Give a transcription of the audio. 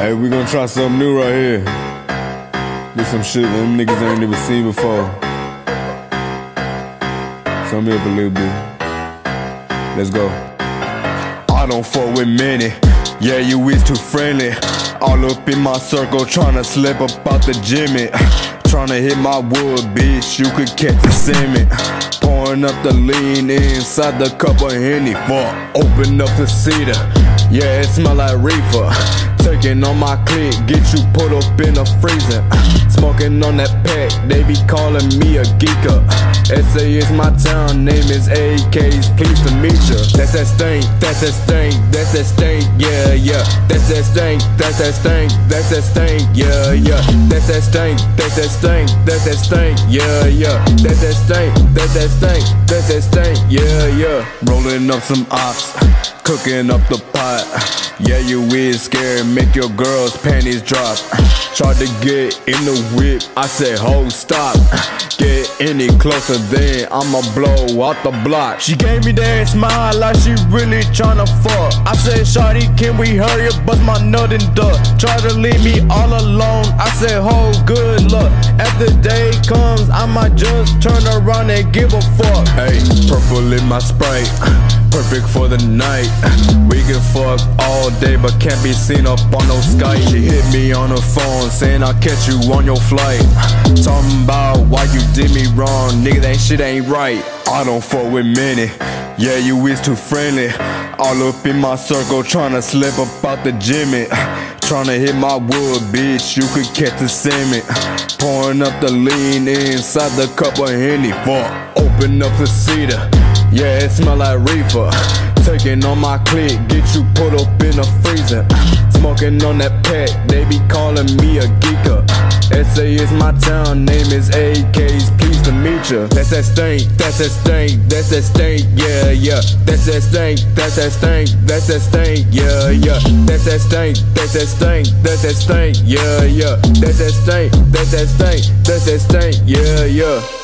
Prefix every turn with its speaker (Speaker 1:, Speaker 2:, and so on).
Speaker 1: Hey, we gonna try something new right here. Do some shit them niggas ain't never seen before. Sum me up a little bit. Let's go. I don't fuck with many. Yeah, you is too friendly. All up in my circle, tryna slip up out the Jimmy. Tryna hit my wood, bitch, you could catch the cement. Pouring up the lean inside the cup of Henny. Fuck, open up the cedar. Yeah, it smell like reefer. Taking on my clique, get you put up in a freezer. Smoking on that pack, they be calling me a geeker. SA is my town, name is AK's, pleased to meet ya. That's that stink, that's that stink, that's that stink, yeah, yeah. That's that stink, that's that stink, that's that stink, yeah, yeah. That's that stink, that's that stink, that's that stink, yeah, yeah. That's that stink, that's that stink, that's that stink, yeah, yeah. Rolling up some ops, cooking up the pot. Yeah, you is scared, make your girl's panties drop. Tried to get in the whip, I said, ho, stop. Get any closer, then I'ma blow out the block. She gave me that smile like she really tryna fuck. I said, shawty, can we hurry up, bust my nut and duck. Try to leave me all alone, I said, ho, good luck. As the day comes, I might just turn around and give a fuck. Hey, purple in my Sprite, perfect for the night. We can fuck all day, but can't be seen up on no Skype. She hit me on the phone, saying I'll catch you on your flight. Talking about why you did me wrong, nigga, that shit ain't right. I don't fuck with many, yeah, you is too friendly. All up in my circle, tryna slip up out the Jimmy. Tryna hit my wood, bitch, you could catch the cement. Pouring up the lean inside the cup of Henny. Fuck, open up the cedar. Yeah, it smell like reefer. Taking on my clique, get you put up in a freezer. Smoking on that pack, they be calling me a geeker. SA is my town, name is AK's, pleased to meet ya. That's that stink, that's that stink, that's that stink, yeah, yeah. That's that stink, that's that stink, that's that stink, yeah, yeah. That's that stink, that's that stink, that's that stink, yeah, yeah. That's that stink, that's that stink, that's that stink, yeah, yeah.